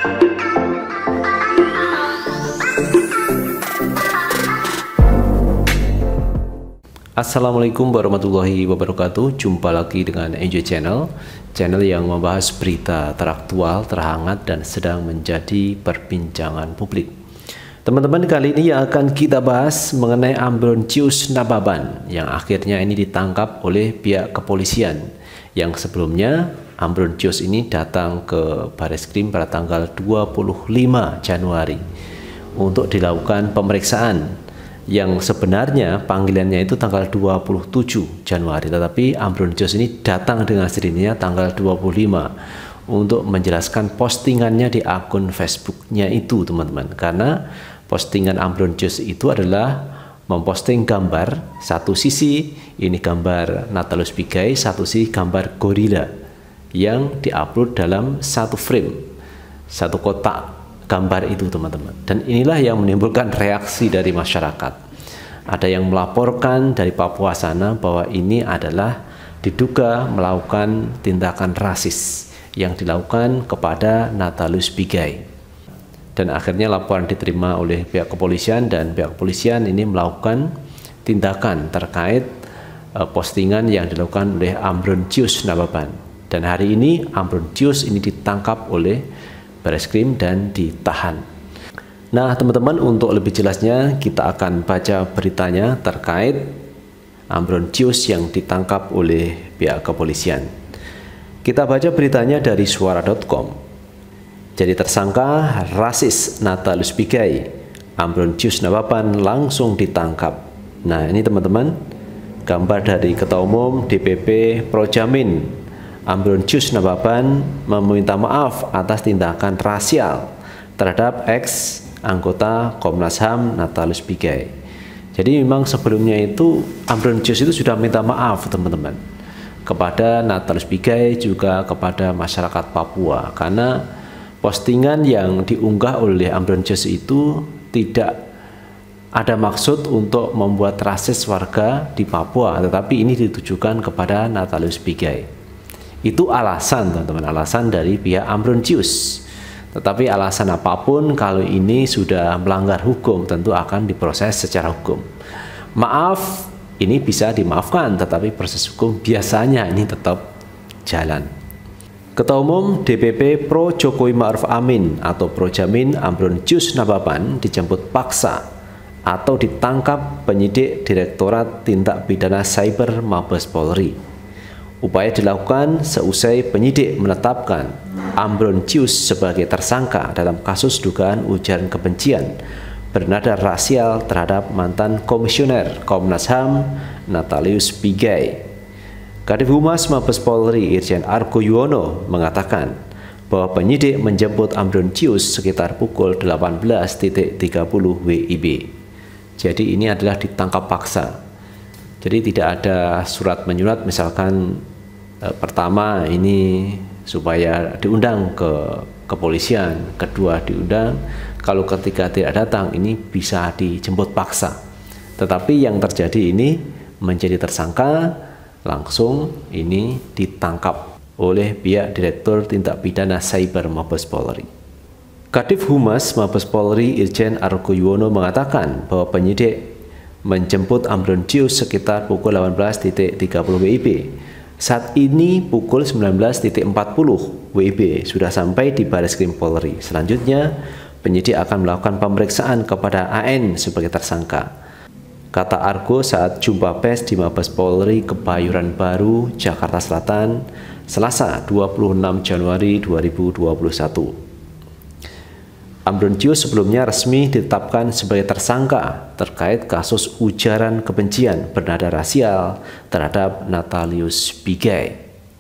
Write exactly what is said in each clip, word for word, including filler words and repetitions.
Assalamualaikum warahmatullahi wabarakatuh. Jumpa lagi dengan Enjoy Channel, channel yang membahas berita teraktual, terhangat, dan sedang menjadi perbincangan publik. Teman-teman, kali ini yang akan kita bahas mengenai Ambrosius Nababan yang akhirnya ini ditangkap oleh pihak kepolisian. Yang sebelumnya Ambrosius ini datang ke Bareskrim pada tanggal dua puluh lima Januari untuk dilakukan pemeriksaan, yang sebenarnya panggilannya itu tanggal dua puluh tujuh Januari, tetapi Ambrosius ini datang dengan sendirinya tanggal dua puluh lima untuk menjelaskan postingannya di akun Facebooknya itu, teman-teman. Karena postingan Ambrosius itu adalah memposting gambar, satu sisi ini gambar Natalius Pigai, satu sisi gambar gorila yang diupload dalam satu frame, satu kotak gambar itu, teman-teman. Dan inilah yang menimbulkan reaksi dari masyarakat. Ada yang melaporkan dari Papua sana bahwa ini adalah diduga melakukan tindakan rasis yang dilakukan kepada Natalius Pigai. Dan akhirnya laporan diterima oleh pihak kepolisian, dan pihak kepolisian ini melakukan tindakan terkait uh, postingan yang dilakukan oleh Ambrosius Nababan. Dan hari ini Ambrosius ini ditangkap oleh Bareskrim dan ditahan. Nah, teman-teman, untuk lebih jelasnya kita akan baca beritanya terkait Ambrosius yang ditangkap oleh pihak kepolisian. Kita baca beritanya dari suara titik com. Jadi tersangka rasis Natalius Pigai, Ambrosius Nababan langsung ditangkap. Nah, ini teman-teman gambar dari Ketua Umum D P P Projamin Ambrosius Nababan meminta maaf atas tindakan rasial terhadap ex anggota Komnas H A M Natalius Pigai. Jadi memang sebelumnya itu Ambrosius itu sudah minta maaf, teman-teman, kepada Natalius Pigai, juga kepada masyarakat Papua, karena postingan yang diunggah oleh Ambrosius itu tidak ada maksud untuk membuat rasis warga di Papua, tetapi ini ditujukan kepada Natalius Pigai. Itu alasan, teman-teman, alasan dari pihak Ambrosius. Tetapi alasan apapun, kalau ini sudah melanggar hukum, tentu akan diproses secara hukum. Maaf, ini bisa dimaafkan, tetapi proses hukum biasanya ini tetap jalan. Ketua Umum D P P Pro Jokowi Ma'ruf Amin atau Projamin Ambrosius Nababan dijemput paksa atau ditangkap penyidik Direktorat Tindak Pidana Cyber Mabes Polri. Upaya dilakukan seusai penyidik menetapkan Ambrosius sebagai tersangka dalam kasus dugaan ujaran kebencian bernada rasial terhadap mantan Komisioner Komnas H A M Natalius Pigai. Kadif Humas Mabes Polri Irjen Argo Yuwono mengatakan bahwa penyidik menjemput Ambrosius sekitar pukul delapan belas tiga puluh W I B. Jadi ini adalah ditangkap paksa. Jadi tidak ada surat menyurat, misalkan eh, pertama ini supaya diundang ke kepolisian, kedua diundang, kalau ketika tidak datang ini bisa dijemput paksa. Tetapi yang terjadi ini menjadi tersangka, langsung ini ditangkap oleh pihak Direktur Tindak Pidana Cyber Mabes Polri. Kadif Humas Mabes Polri Irjen Argo Yuwono mengatakan bahwa penyidik menjemput Ambrosius sekitar pukul delapan belas tiga puluh W I B. Saat ini pukul sembilan belas empat puluh W I B sudah sampai di Bareskrim Polri. Selanjutnya penyidik akan melakukan pemeriksaan kepada A N sebagai tersangka, kata Argo saat jumpa pers di Mabes Polri Kebayoran Baru, Jakarta Selatan, Selasa dua puluh enam Januari dua ribu dua puluh satu. Ambrosius sebelumnya resmi ditetapkan sebagai tersangka terkait kasus ujaran kebencian bernada rasial terhadap Natalius Pigai.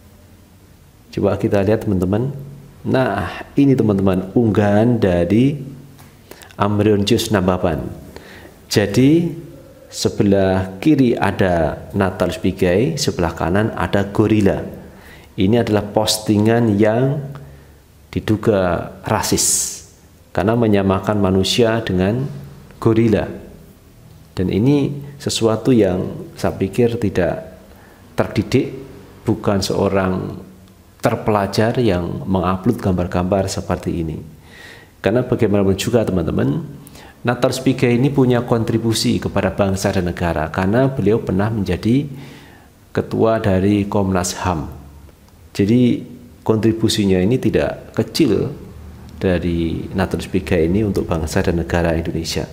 Coba kita lihat, teman-teman. Nah, ini teman-teman unggahan dari Ambrosius Nababan. Jadi sebelah kiri ada Natalius Pigai, sebelah kanan ada gorila. Ini adalah postingan yang diduga rasis karena menyamakan manusia dengan gorila. Dan ini sesuatu yang saya pikir tidak terdidik, bukan seorang terpelajar yang mengupload gambar-gambar seperti ini. Karena bagaimanapun juga teman-teman, Natalius Pigai ini punya kontribusi kepada bangsa dan negara karena beliau pernah menjadi ketua dari Komnas H A M. Jadi kontribusinya ini tidak kecil dari Natalius Pigai ini untuk bangsa dan negara Indonesia.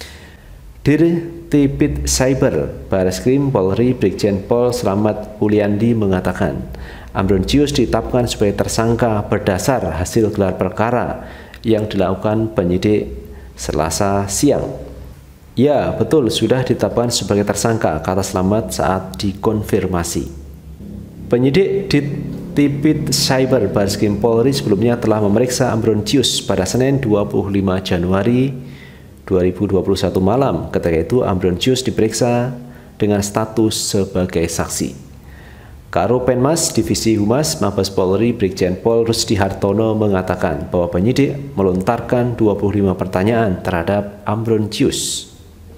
Dirtipit Cyber Bareskrim Polri Brigjen Pol Slamet Uliandi mengatakan Ambrosius ditetapkan sebagai tersangka berdasar hasil gelar perkara yang dilakukan penyidik Selasa siang. Ya, betul, sudah ditetapkan sebagai tersangka, kata Slamet saat dikonfirmasi. Penyidik Dirtipit Cyber Bareskrim Polri sebelumnya telah memeriksa Ambrosius pada Senin dua puluh lima Januari dua ribu dua puluh satu malam. Ketika itu Ambrosius diperiksa dengan status sebagai saksi. Karopenmas Divisi Humas Mabes Polri Brigjen Pol Rusdi Hartono mengatakan bahwa penyidik melontarkan dua puluh lima pertanyaan terhadap Ambrosius.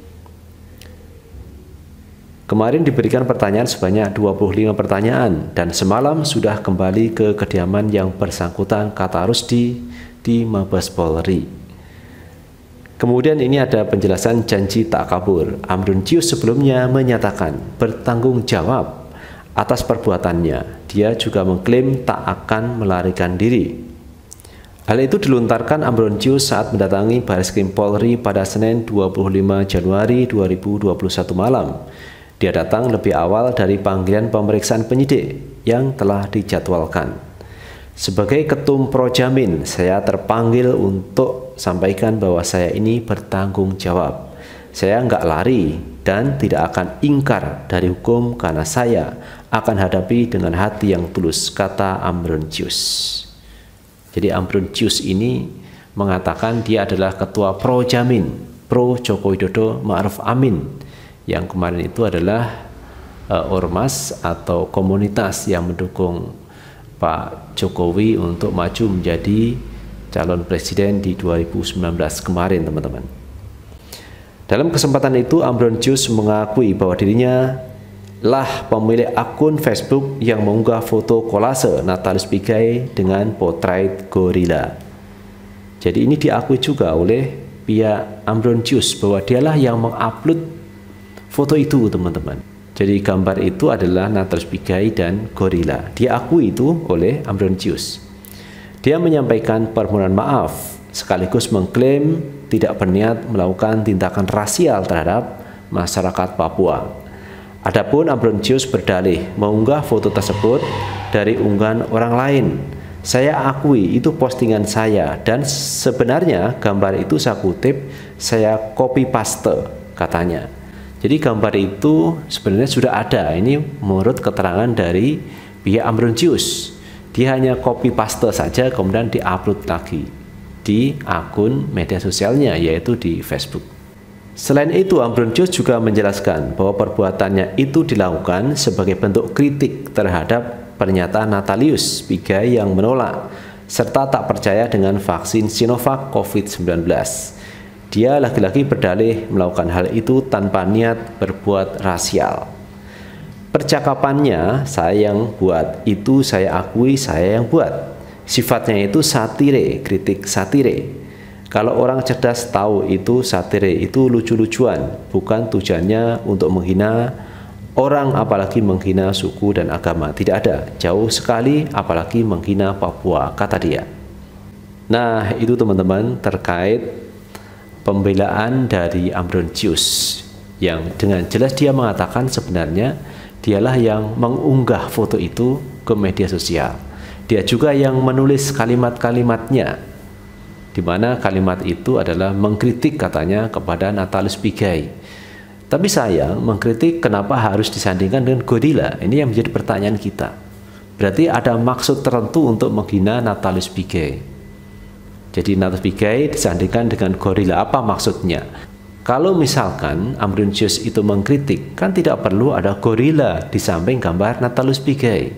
Kemarin diberikan pertanyaan sebanyak dua puluh lima pertanyaan dan semalam sudah kembali ke kediaman yang bersangkutan, kata Rusdi di Mabes Polri. Kemudian ini ada penjelasan janji tak kabur. Ambrosius sebelumnya menyatakan bertanggung jawab atas perbuatannya. Dia juga mengklaim tak akan melarikan diri. Hal itu dilontarkan Ambrosius saat mendatangi Bareskrim Polri pada Senin dua puluh lima Januari dua ribu dua puluh satu malam. Dia datang lebih awal dari panggilan pemeriksaan penyidik yang telah dijadwalkan. Sebagai ketum Projamin, saya terpanggil untuk sampaikan bahwa saya ini bertanggung jawab. Saya nggak lari dan tidak akan ingkar dari hukum karena saya akan hadapi dengan hati yang tulus, kata Ambrosius. Jadi Ambrosius ini mengatakan dia adalah ketua Projamin, Pro Joko Widodo Ma'ruf Amin, yang kemarin itu adalah uh, ormas atau komunitas yang mendukung Pak Jokowi untuk maju menjadi calon presiden di dua ribu sembilan belas kemarin, teman-teman. Dalam kesempatan itu Ambrosius mengakui bahwa dirinya lah pemilik akun Facebook yang mengunggah foto kolase Natalius Pigai dengan potret gorila. Jadi ini diakui juga oleh pihak Ambrosius bahwa dialah yang mengupload foto itu, teman-teman. Jadi gambar itu adalah Natalius Pigai dan gorila. Diakui itu oleh Ambrosius. Dia menyampaikan permohonan maaf sekaligus mengklaim tidak berniat melakukan tindakan rasial terhadap masyarakat Papua. Adapun Ambrosius berdalih mengunggah foto tersebut dari unggahan orang lain. Saya akui itu postingan saya dan sebenarnya gambar itu saya kutip, saya copy paste, katanya. Jadi gambar itu sebenarnya sudah ada. Ini menurut keterangan dari pihak Ambrosius. Dia hanya copy paste saja kemudian diupload lagi di akun media sosialnya, yaitu di Facebook. Selain itu Ambrosius juga menjelaskan bahwa perbuatannya itu dilakukan sebagai bentuk kritik terhadap pernyataan Natalius Pigai yang menolak serta tak percaya dengan vaksin Sinovac COVID sembilan belas. Dia lagi-lagi berdalih melakukan hal itu tanpa niat berbuat rasial. Percakapannya saya yang buat, itu saya akui saya yang buat. Sifatnya itu satire, kritik satire. Kalau orang cerdas tahu itu satire, itu lucu-lucuan, bukan tujuannya untuk menghina orang, apalagi menghina suku dan agama. Tidak ada, jauh sekali, apalagi menghina Papua, kata dia. Nah, itu teman-teman terkait pembelaan dari Ambrosius yang dengan jelas dia mengatakan sebenarnya dialah yang mengunggah foto itu ke media sosial. Dia juga yang menulis kalimat-kalimatnya, di mana kalimat itu adalah mengkritik katanya kepada Natalius Pigai. Tapi sayang, mengkritik kenapa harus disandingkan dengan gorila? Ini yang menjadi pertanyaan kita. Berarti ada maksud tertentu untuk menghina Natalius Pigai. Jadi Natalius Pigai disandingkan dengan gorila, apa maksudnya? Kalau misalkan Ambrosius itu mengkritik, kan tidak perlu ada gorila di samping gambar Natalius Pigai.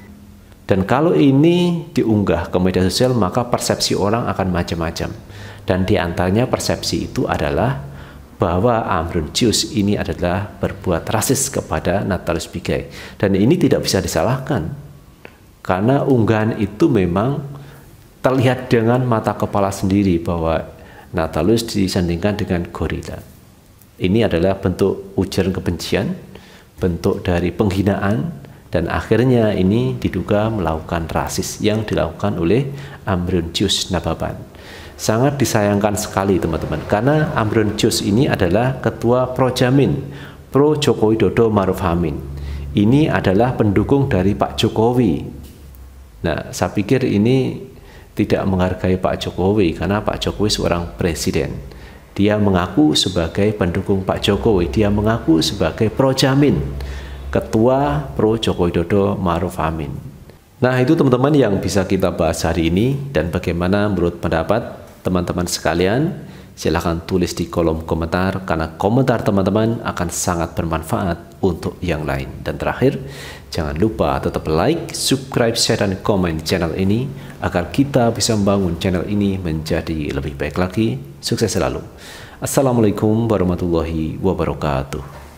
Dan kalau ini diunggah ke media sosial, maka persepsi orang akan macam-macam. Dan diantaranya persepsi itu adalah bahwa Ambrosius ini adalah berbuat rasis kepada Natalius Pigai. Dan ini tidak bisa disalahkan, karena unggahan itu memang terlihat dengan mata kepala sendiri bahwa Natalis disandingkan dengan gorila. Ini adalah bentuk ujaran kebencian, bentuk dari penghinaan, dan akhirnya ini diduga melakukan rasis yang dilakukan oleh Ambrosius Nababan. Sangat disayangkan sekali teman-teman, karena Ambrosius ini adalah ketua Projamin, Pro Joko Widodo Ma'ruf Amin. Ini adalah pendukung dari Pak Jokowi. Nah, saya pikir ini tidak menghargai Pak Jokowi, karena Pak Jokowi seorang presiden. Dia mengaku sebagai pendukung Pak Jokowi, dia mengaku sebagai Projamin, ketua Pro Joko Widodo Ma'ruf Amin. Nah, itu teman-teman yang bisa kita bahas hari ini, dan bagaimana menurut pendapat teman-teman sekalian? Silahkan tulis di kolom komentar, karena komentar teman-teman akan sangat bermanfaat untuk yang lain. Dan terakhir, jangan lupa tetap like, subscribe, share, dan komen channel ini agar kita bisa membangun channel ini menjadi lebih baik lagi. Sukses selalu. Assalamualaikum warahmatullahi wabarakatuh.